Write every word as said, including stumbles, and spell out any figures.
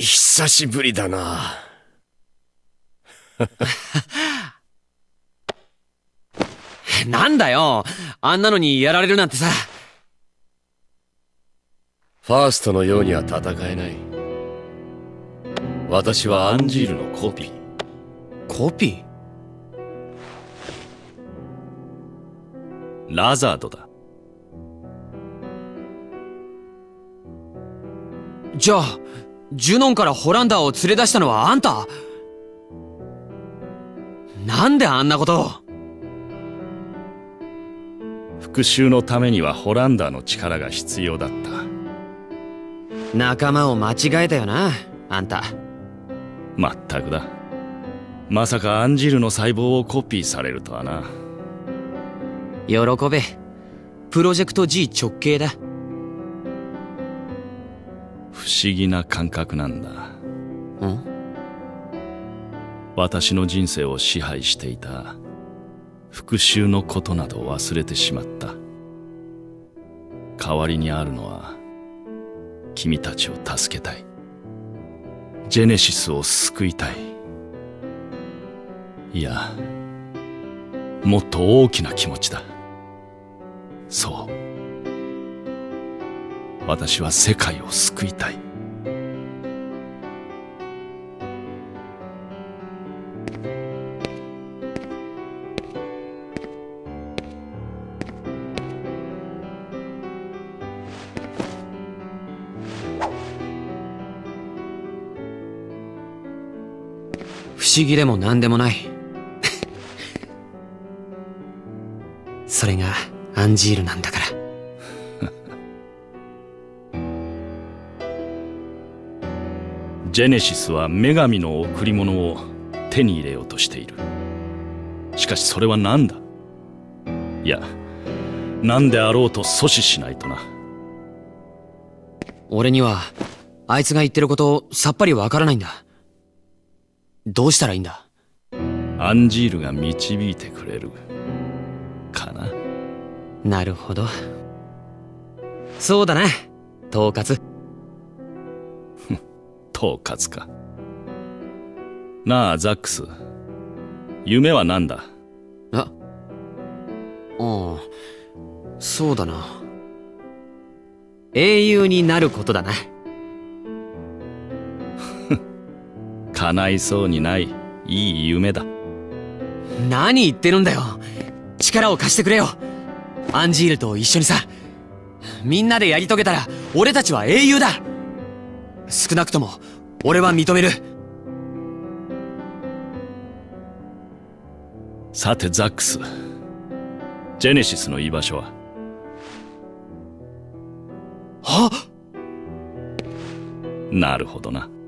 久しぶりだな。 なんだよ、あんなのにやられるなんてさ。 ファーストのようには戦えない。私はアンジールのコピー。 コピー？ラザードだ。 じゃあジュノンからホランダーを連れ出したのはあんた？なんであんなことを？ 復讐のためにはホランダーの力が必要だった。 仲間を間違えたよな、あんた。 まったくだ。まさかアンジールの細胞をコピーされるとはな。 喜べ。プロジェクト G 直系だ。 不思議な感覚なんだ。 ん？ 私の人生を支配していた復讐のことなど忘れてしまった。代わりにあるのは君たちを助けたい。ジェネシスを救いたい。いや、もっと大きな気持ちだ。そう。私は世界を救いたい。 不思議でも何でもない。それがアンジールなんだから。 ジェネシスは女神の贈り物を手に入れようとしている。しかしそれは何だ？いや、何であろうと阻止しないとな。 俺にはあいつが言ってることさっぱりわからないんだ。どうしたらいいんだ？ アンジールが導いてくれるかな。 なるほど。そうだな、統括。 統括か。なあザックス、夢は何だ？ あ、ああ、そうだな。英雄になることだな。 叶いそうにないいい夢だ。 何言ってるんだよ。力を貸してくれよ。アンジールと一緒にさ。みんなでやり遂げたら俺たちは英雄だ。少なくとも俺は認める。 さてザックス、ジェネシスの居場所は？ はっ！ なるほどな。